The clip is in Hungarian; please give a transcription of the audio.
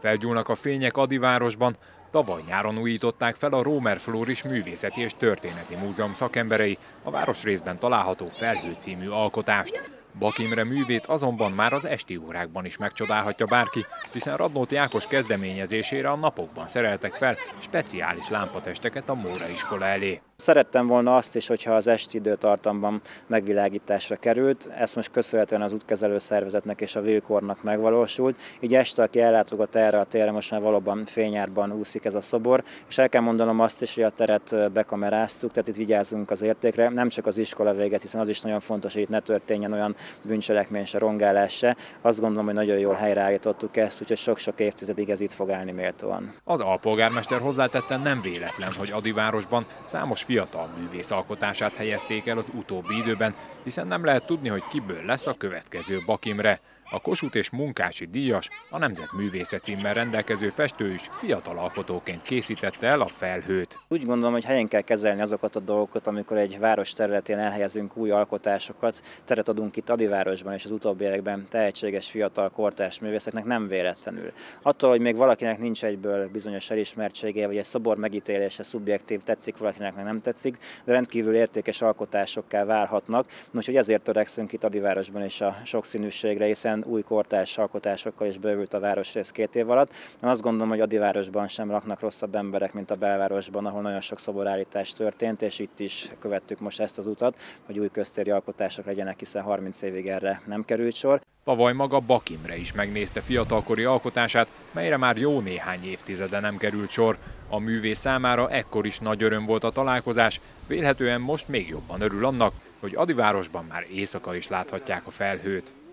Felgyúlnak a fények Adivárosban. Tavaly nyáron újították fel a Rómer Flóris Művészeti és Történeti Múzeum szakemberei a városrészben található Felhő című alkotást. Bak Imre művét azonban már az esti órákban is megcsodálhatja bárki, hiszen Radnóti Ákos kezdeményezésére a napokban szereltek fel speciális lámpatesteket a Móra iskola elé. Szerettem volna azt is, hogyha az esti időtartamban megvilágításra került, ezt most köszönhetően az útkezelő szervezetnek és a Villkornak megvalósult, így este, aki ellátogat erre a térre, most már valóban fényárban úszik ez a szobor, és el kell mondanom azt is, hogy a teret bekameráztuk, tehát itt vigyázzunk az értékre, nem csak az iskola véget, hiszen az is nagyon fontos, hogy itt ne történjen olyan bűncselekmény se, rongálás se. Azt gondolom, hogy nagyon jól helyreállítottuk ezt, úgyhogy sok-sok évtizedig ez itt fog állni méltóan. Az alpolgármester hozzátette, nem véletlen, hogy Adivárosban számos fiatal művész alkotását helyezték el az utóbbi időben, hiszen nem lehet tudni, hogy kiből lesz a következő Bak Imre. A Kossuth és Munkási díjas, a Nemzetművésze címmel rendelkező festő is fiatal alkotóként készítette el a Felhőt. Úgy gondolom, hogy helyén kell kezelni azokat a dolgokat, amikor egy város területén elhelyezünk új alkotásokat, teret adunk itt Adivárosban és az utóbbi években tehetséges fiatal kortárs művészeknek nem véletlenül. Attól, hogy még valakinek nincs egyből bizonyos elismertsége, vagy egy szobor megítélése szubjektív, tetszik valakinek, meg nem tetszik, de rendkívül értékes alkotásokká válhatnak, úgyhogy ezért törekszünk itt Adivárosban is a sokszínűségre, hiszen új kortárs alkotásokkal is bővült a városrész 2 év alatt. Én azt gondolom, hogy Adivárosban sem laknak rosszabb emberek, mint a belvárosban, ahol nagyon sok szoborállítás történt, és itt is követtük most ezt az utat, hogy új köztéri alkotások legyenek, hiszen 30 évig erre nem került sor. Tavaly maga Bak Imre is megnézte fiatalkori alkotását, melyre már jó néhány évtizede nem került sor. A művész számára ekkor is nagy öröm volt a találkozás, vélhetően most még jobban örül annak, hogy Adivárosban már éjszaka is láthatják a Felhőt.